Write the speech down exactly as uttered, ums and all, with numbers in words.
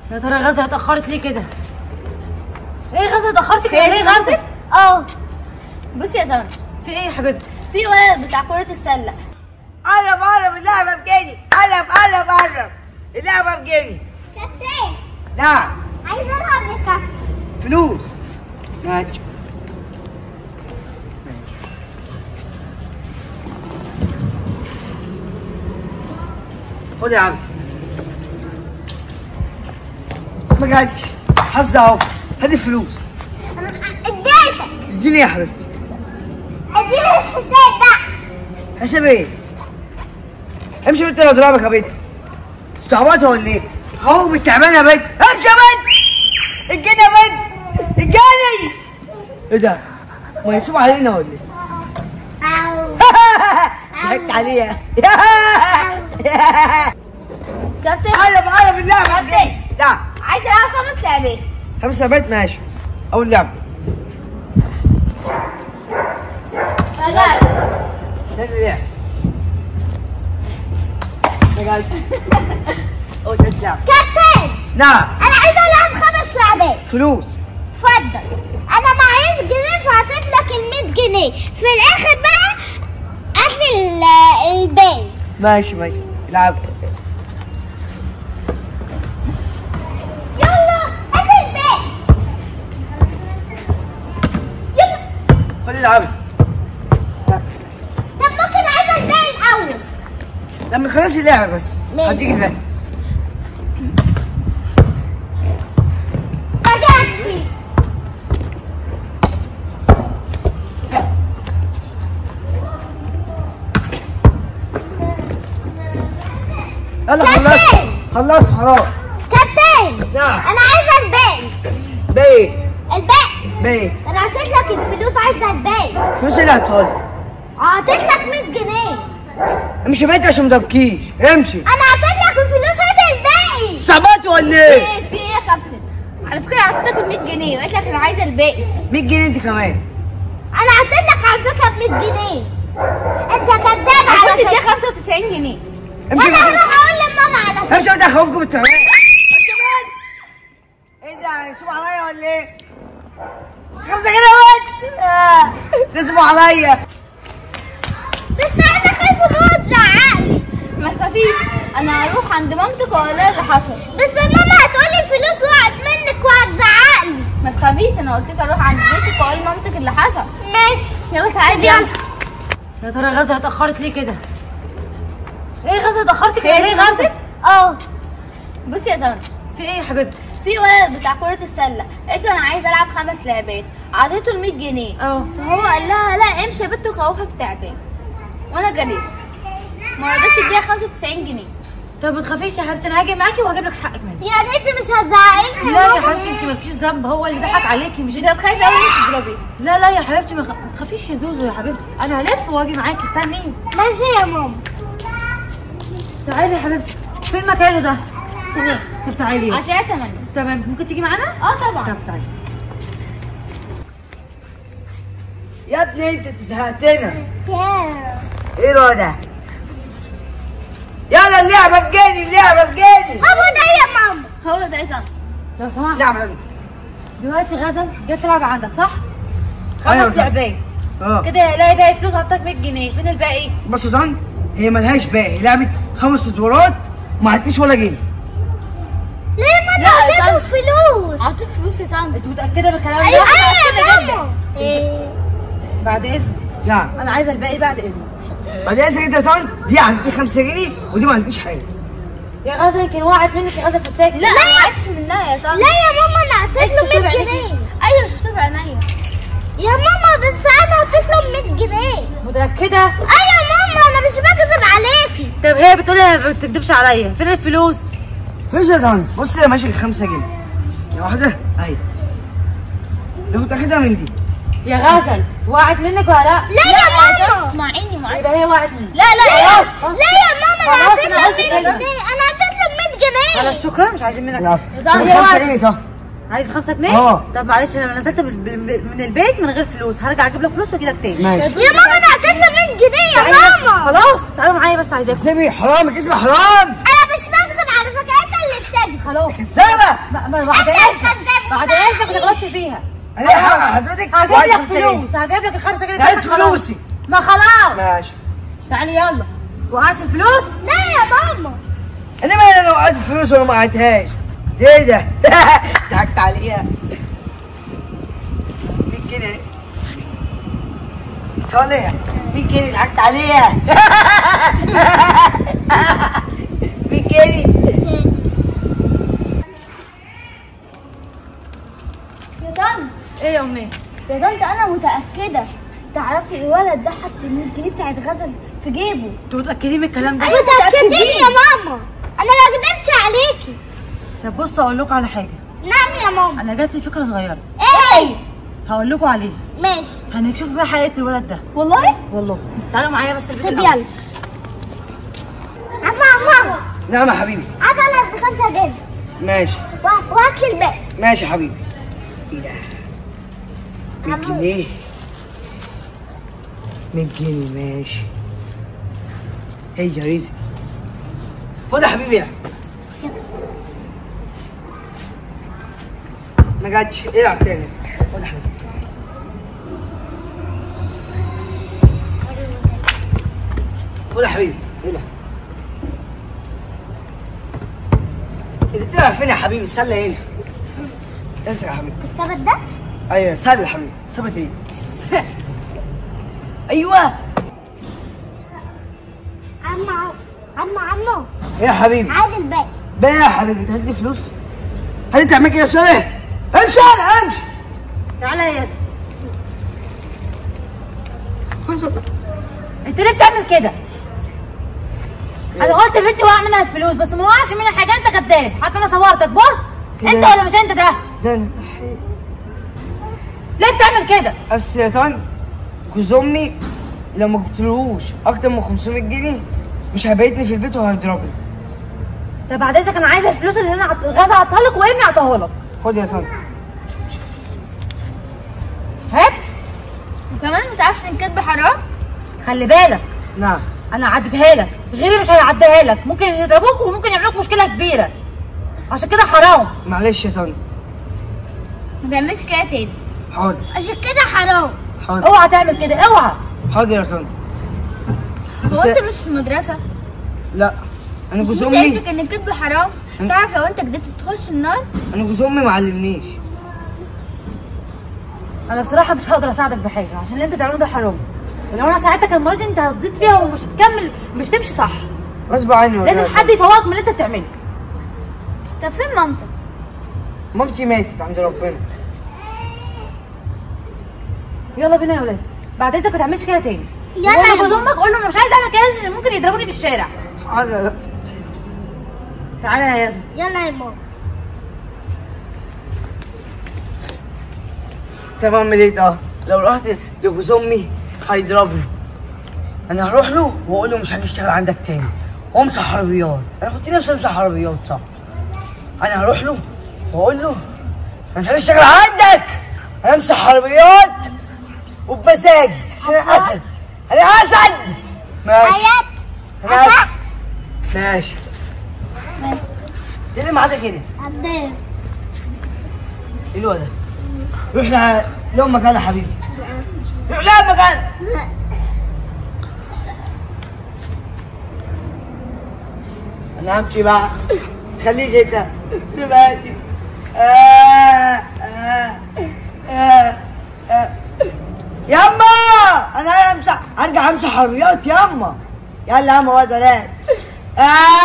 يا ترى غزة اتأخرت ليه كده؟ ايه غزة اتأخرتي كده هي ليه دي غزة؟ اه بصي يا طنط، في ايه يا حبيبتي؟ في ولد بتاع كرة السلة. قرب قرب اللعبة بجني، قرب قرب قرب اللعبة بجني. كابتن نعم. عايزة العب يا كابتن. فلوس. ماشي. خد يا عم. ما جاتش. حظ اهو. هاتي الفلوس. اديتك. اديني يا حبيبتي. اديني الحساب بقى. حساب ايه؟ امشي بنت انا اضربك يا بنت. استعبطها ولا ايه؟ اهو بالتعبانه يا بنت. امشي يا بنت. الجني يا بنت. الجني. ايه ده؟ ما يسيبوا علينا ولا ايه؟ ضحكت عليها. كابتن قلب قلب اللعبه. كابتن لا عايزة العب خمس لعبات. خمس لعبات ماشي. اول لعبه. خلاص. ثاني لعبه. بجد. اول ثالث لعبه. كابتن نعم. انا عايزة العب خمس لعبات. فلوس. اتفضل. انا معيش جنيه فهعطيت لك ال مية جنيه، في الاخر بقى هات لي الباقي. ماشي ماشي. العب. يلا هات الباقي. يلا. خد العبي. طب ممكن عايزة الباقي الاول. لما تخلصي اللعبه بس ماشي. هديك الباقي. ما جاتش. يلا خلصت. كابتن. خلصت خلاص. كابتن نعم. انا عايزة الباقي. باقي. الباقي. باقي. انا اعطيت لك الفلوس، عايزة الباقي. فلوس اللي هتقولي. اعطيت لك مية جنيه. امشي بنت عشان ما تبكيش. امشي. انا اعطيت لك الفلوس، هات الباقي. استعبطت ولا ايه؟ ايه في ايه يا كابتن؟ على فكرة اعطيتك ال مية جنيه وقلت لك انا عايزة الباقي. مية جنيه انت كمان. انا اعطيت لك على فكرة ب مية جنيه. انت كداب على فكرة. دي خمسة وتسعين جنيه. امشي وانا بنت. هروح اقول لماما على فكرة. امشي بنت اخوفكم بالتعبان. امشي بنت. ايه ده هيسيبوا عليا ولا ايه؟ خمسة جنيه بنت. تسيبوا عليا. بس انا خايفة ماما تزعقلي. ما تخافيش، انا هروح عند مامتك واقول لها اللي حصل. بس ماما هتقولي الفلوس وقعت منك وهتزعقلي. ما تخافيش، انا قلت لك اروح عند بيتك واقول لمامتك اللي حصل. ماشي. يلا تعالي. يلا. يا ترى غزة اتأخرت ليه كده؟ ايه غزة اتأخرتي كده هي ليه دي غزة؟ اه بصي يا طنط، في ايه يا حبيبتي؟ في ولد بتاع كرة السلة قالت له انا عايزة العب خمس لعبات، عطيته ال مية جنيه. اه فهو قال لها لا امشي يا بنت وخوفها بالتعبان. وانا جريت ما رضاش يديها خمسة وتسعين جنيه. طب ما تخافيش يا حبيبتي، انا هاجي معاكي وهجيب لك حقك مني. يعني انت مش هتزعقيني؟ لا يا حبيبتي انت مالكيش ذنب، هو اللي ضحك عليكي مش انت خايفة قوي انك تضربيه. لا لا يا حبيبتي ما تخافيش يا زوزو يا حبيبتي، انا هلف واجي معاكي استني. ماشي يا ماما. تعالي يا حبيبتي، فين مكانه ده؟ هنا. طب تعالي. عشان تمانية. تمام، ممكن تيجي معانا؟ اه طبعا. طب تعالي. يا ابني انت زهقتنا. ايه الواد ده؟ يلا اللعبه بجاني، اللعبه بجاني. هو ده يا ماما. هو ده ايه؟ لو سمحت لعبه. دلوقتي غزل جت تلعب عندك صح؟ أيوة خمس صح. لعبات اه كده، الاقي باقي فلوس عطاك مية جنيه، فين الباقي؟ بص يا طن، هي ملهاش باقي، لعبه خمس ادوارات وما عدتنيش ولا جنيه. ليه ما لا، اعطيته طب- فلوس؟ اعطيه فلوس يا طنط. انت متأكدة من الكلام ده؟ ايوه كده يا ماما. إيه. بعد اذنك، نعم. انا عايزة الباقي بعد اذنك. بعدين انت انت يا طن، دي عدتني خمسة جنيه ودي ما عدتنيش حاجه. يا غزل يمكن وقعت منك يا غزل في الساكن. لا انا ما عدتش منها يا طنط. لا يا ماما انا اعطيت شفتيه له مية بعينيكي؟ جنيه. ايوه شفتها بعينيا. يا ماما بس انا اعطيت له مية جنيه. متأكدة؟ ايوه يا ماما انا مش بكذب عليكي. طب هي بتقولي ما بتكدبش عليا، فين الفلوس؟ فلوس يا طن، بص يا ماشي خمسة جنيه. يا واحده اهي. لو متاخدها من دي. يا غزل وقعت منك ولا لا؟ لا يا ماما. اسمعيني معايا. يبقى هي وقعت منك. لا لا يا خلاص خلاص. لا يا ماما انا خلاص، اعطيت أنا له قلت مية كلمة. جنيه. انا اعطيت له مية جنيه. خلاص شكرا، مش عايزين منك. يلا. هي خمسة وقعت. جنيه طن. عايز خمسة جنيه؟ اه. طب معلش انا نزلت من من البيت من غير فلوس، هرجع اجيب لك فلوس واجي لك تاني. ماشي. يا ماما انا اعطيت له مية جنيه يا تعالي بس. ماما. خلاص تعالوا معايا بس عايزاكم. اكذبي حرام، اسمع حرام. انا مش بكذب على فكرة، انت اللي بتكذب. خلاص كذابه. ما- ما- بعد اذنك بعد اذنك ما تغلطش فيها. انا يا حضرتك هجيب وعايز لك فلوس إيه؟ فلوس، هجيب لك الخمسة جنيه عايز بتاعتك خلاص. فلوسي. ما خلاص ماشي. تعالي يلا. وقعت الفلوس؟ لا يا ماما. انا ما انا لو وقعت فلوس ولا ما وقعتهاش. ده ايه ده؟ ضحكت عليها. مية جنيه صالح، مية جنيه ضحكت عليها. مية جنيه. يا طن ايه يا امي؟ يا طنط انا متاكده تعرفي الولد ده حط ال مية جنيه بتاعت غزل في جيبه. انتوا متاكدين من الكلام ده؟ أيوة متأكدين يا ماما، انا ما اكدبش عليكي. طب بصوا اقول لكم على حاجه. نعم يا ماما. انا جات لي فكره صغيره ايه؟ هقول لكم عليها. ماشي. هنكشف بقى حقيقه الولد ده. والله؟ والله تعالوا معايا بس البيت طب الأول. يلا. عمو عمو، نعم يا حبيبي. عاد انا بخمسة جنيه ماشي و- وهات لي الباقي. ماشي يا حبيبي. ايه ده؟ مية جنيه. مية جنيه ماشي. هي يا ريزي. خد يا حبيبي يعني. ما جاتش، العب تاني. خد يا حبيبي. خد يا حبيبي، العب. انت بتلعب فين يا حبيبي؟ السله هنا. امسك يا حبيبي. الثبت ده؟ ايوه سله يا حبيبي. ثبت ايه؟ ايوه. عمو عمو عمو، ايه يا حبيبي؟ عاد الباقي. بقى يا حبيبي انت هتدي فلوس؟ هل انت عمال كده يا صالح؟ امشي انا امشي. تعالى يا ياسر. خلاص انت ليه بتعمل كده؟ انا قلت لبنتي وقع منها الفلوس بس ما وقعش منها حاجه. انت كداب، حتى انا صورتك. بص كده. انت ولا مش انت ده؟ ده انا ليه بتعمل كده؟ اصل يا طن جوز امي لو ما جبتلهوش اكتر من خمسمية جنيه مش هيبيتني في البيت وهيضربني. طب بعد اذنك انا عايزه الفلوس اللي انا عط- غازه عطاها لك وامي عطاها لك. خد يا طن. هات. وكمان ما تعرفش ان الكدب حرام؟ خلي بالك نعم. انا عديتها لك، غيري مش هيعديها لك. ممكن يضربوك وممكن يعملوك مشكله كبيره، عشان كده حرام. معلش يا طن. ما تعملش كده تاني. حاضر عشان كده حرام. حاضر اوعى تعمل كده، اوعى. حاضر يا طن. هو انت مش في المدرسه؟ لا انا مش جوز مين امي قالك ان الكدب حرام؟ تعرف لو انت كدبت بتخش النار؟ انا جوز امي ما علمنيش. انا بصراحه مش هقدر اساعدك بحاجه عشان اللي انت بتعمله ده حرام. ولو انا ساعدتك المره دي انت هتزيد فيها ومش هتكمل، مش تمشي صح. غصب عني والله. لازم حد يفوقك من اللي انت بتعمله. طب فين مامتك؟ مامتي ماتت عند ربنا. يلا بينا يا ولاد، بعد اذنك ما تعملش كده تاني. يلا قول يا لجوز ماما. امك، قول له انا مش عايز اعمل كده عشان ممكن يضربوني في الشارع. حاضر. تعالى يا ياسمين. يلا يا ماما. تمام مليت اه. لو رحت لجوز امي هيضربني. انا هروح له واقول له مش هنشتغل عندك تاني وامسح عربيات. انا كنت نفسي امسح عربيات صح. انا هروح له واقول له انا مش هنشتغل عندك، انا امسح عربيات وبمزاجي عشان انا اسد. انا اسد. ماشي. حياة انا اسد. ماشي. ايه اللي معاك هنا؟ عبد ايه الواد ده؟ روح ل- لامك انا حبيبي. روح لامك انا. انا همشي بقى. خليك انت. ماشي. آه آه آه آه. ياما انا همسح، هرجع امسح عربيات ياما. يلا ياما بقى سلام. آه